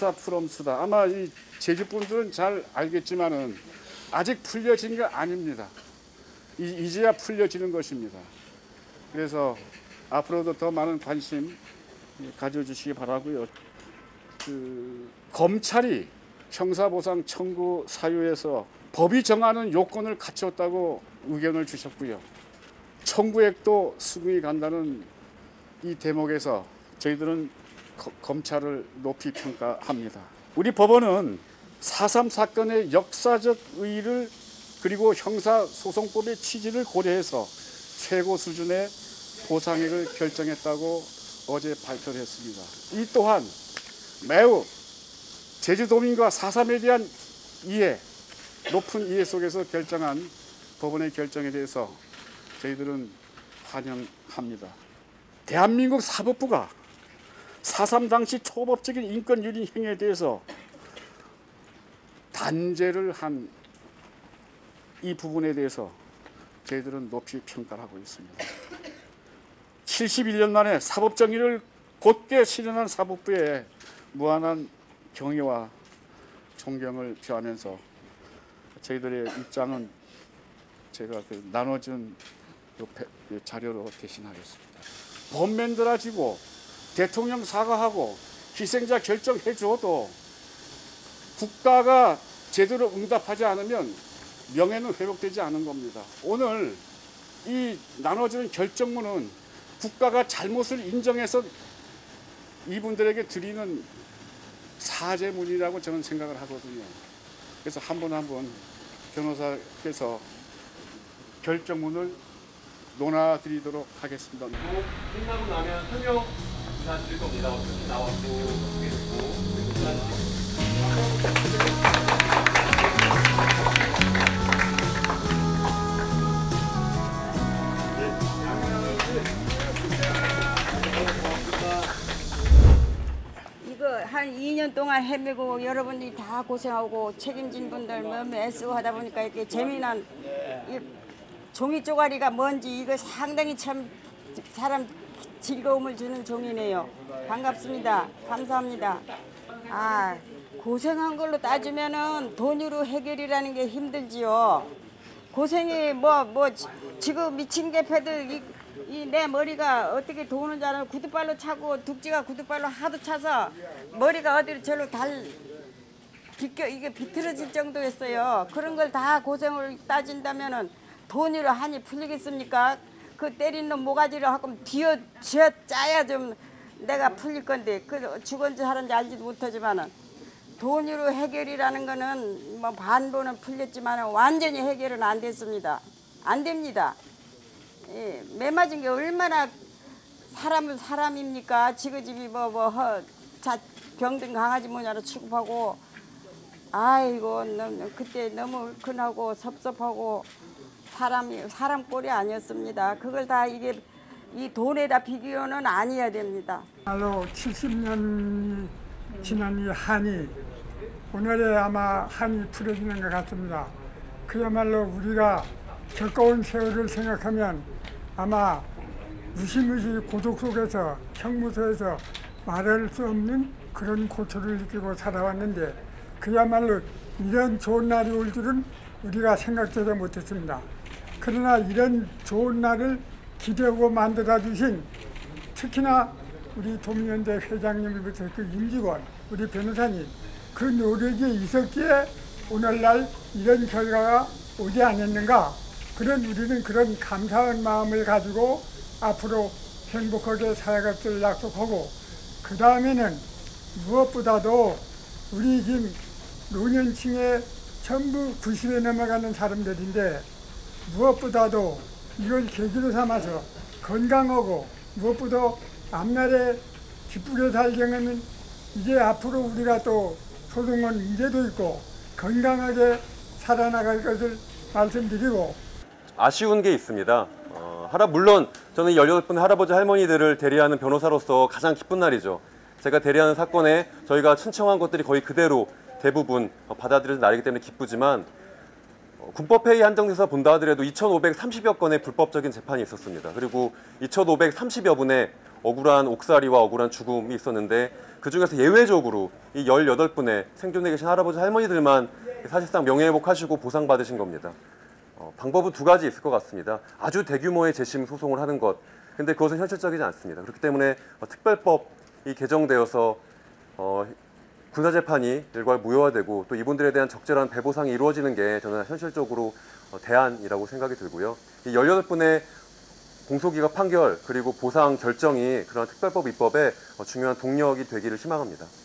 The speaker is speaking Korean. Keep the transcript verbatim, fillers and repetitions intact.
형사 풀엄수다. 아마 이 제주 분들은 잘 알겠지만은 아직 풀려진 게 아닙니다. 이, 이제야 풀려지는 것입니다. 그래서 앞으로도 더 많은 관심 가져주시기 바라고요. 그 검찰이 형사보상 청구 사유에서 법이 정하는 요건을 갖췄다고 의견을 주셨고요. 청구액도 수긍이 간다는 이 대목에서 저희들은 거, 검찰을 높이 평가합니다. 우리 법원은 사삼 사건의 역사적 의의를 그리고 형사소송법의 취지를 고려해서 최고 수준의 보상액을 결정했다고 어제 발표를 했습니다. 이 또한 매우 제주도민과 사삼에 대한 이해, 높은 이해 속에서 결정한 법원의 결정에 대해서 저희들은 환영합니다. 대한민국 사법부가 사삼 당시 초법적인 인권 유린 행위에 대해서 단죄를 한 이 부분에 대해서 저희들은 높이 평가를 하고 있습니다. 칠십일 년 만에 사법 정의를 곧게 실현한 사법부에 무한한 경의와 존경을 표하면서 저희들의 입장은 제가 그 나눠준 자료로 대신하겠습니다. 법 만들어지고 대통령 사과하고 희생자 결정해 줘도 국가가 제대로 응답하지 않으면 명예는 회복되지 않은 겁니다. 오늘 이 나눠주는 결정문은 국가가 잘못을 인정해서 이분들에게 드리는 사죄문이라고 저는 생각을 하거든요. 그래서 한 분 한 분 변호사께서 결정문을 논하드리도록 하겠습니다. 끝나고 나면 설명 부탁드릴 겁니다. 어떻게 나왔고 어떻게 됐고 이거 한 이 년 동안 헤매고 여러분들이 다 고생하고 책임진 분들 너무 애쓰고 하다 보니까 이렇게 재미난 이 종이 쪼가리가 뭔지 이거 상당히 참 사람 즐거움을 주는 종이네요. 반갑습니다. 감사합니다. 아, 고생한 걸로 따지면은 돈으로 해결이라는 게 힘들지요. 고생이 뭐 뭐 지금 미친 개패들 이 이 내 머리가 어떻게 도는 줄 알아. 구두발로 차고 둑지가 구두발로 하도 차서 머리가 어디로 절로 달 비껴 이게 비틀어질 정도였어요. 그런 걸 다 고생을 따진다면은 돈으로 한이 풀리겠습니까? 그 때린 놈 모가지를 하고 뒤어 쥐어 짜야 좀 내가 풀릴 건데 그 죽은지 하는지 알지도 못하지만은 돈으로 해결이라는 거는 뭐 반보는 풀렸지만은 완전히 해결은 안 됐습니다. 안 됩니다. 예, 매 맞은 게 얼마나 사람은 사람입니까? 지그집이 뭐뭐 자 병든 강아지 뭐냐로 취급하고 아이고 너무, 그때 너무 울큰하고 섭섭하고 사람이 사람 꼴이 아니었습니다. 그걸 다 이게 이 돈에다 비교는 아니어야 됩니다. 말로 칠십 년이 지난 이 한이 오늘에 아마 한이 풀어지는 것 같습니다. 그야말로 우리가 겪어온 세월을 생각하면 아마 무시무시 고독 속에서 형무소에서 말할 수 없는 그런 고초를 느끼고 살아왔는데 그야말로 이런 좋은 날이 올 줄은 우리가 생각지도 못했습니다. 그러나 이런 좋은 날을 기대하고 만들어주신 특히나 우리 도민연대 회장님부터 그 임직원, 우리 변호사님 그 노력이 있었기에 오늘날 이런 결과가 오지 않았는가. 그런 우리는 그런 감사한 마음을 가지고 앞으로 행복하게 살아갈 줄 약속하고 그 다음에는 무엇보다도 우리 지금 노년층에 전부 구십에 넘어가는 사람들인데 무엇보다도 이걸 계기로 삼아서 건강하고 무엇보다 앞날에 기쁘게 살려면 이제 앞으로 우리가 또 소송은 문제도 있고 건강하게 살아나갈 것을 말씀드리고 아쉬운 게 있습니다. 어, 하라 물론 저는 열여덟 분의 할아버지 할머니들을 대리하는 변호사로서 가장 기쁜 날이죠. 제가 대리하는 사건에 저희가 신청한 것들이 거의 그대로 대부분 받아들여진 날이기 때문에 기쁘지만 어, 군법회의 한정돼서 본다 하더라도 이천오백삼십여 건의 불법적인 재판이 있었습니다. 그리고 이천오백삼십여 분의 억울한 옥살이와 억울한 죽음이 있었는데 그중에서 예외적으로 이 열여덟 분의 생존해 계신 할아버지 할머니들만 사실상 명예회복하시고 보상받으신 겁니다. 어, 방법은 두 가지 있을 것 같습니다. 아주 대규모의 재심 소송을 하는 것, 근데 그것은 현실적이지 않습니다. 그렇기 때문에 어, 특별법이 개정되어서 어, 군사재판이 일괄 무효화되고 또 이분들에 대한 적절한 배보상이 이루어지는 게 저는 현실적으로 어, 대안이라고 생각이 들고요. 이 열여덟 분의 공소기각 판결 그리고 보상 결정이 그런 특별법 입법에 어, 중요한 동력이 되기를 희망합니다.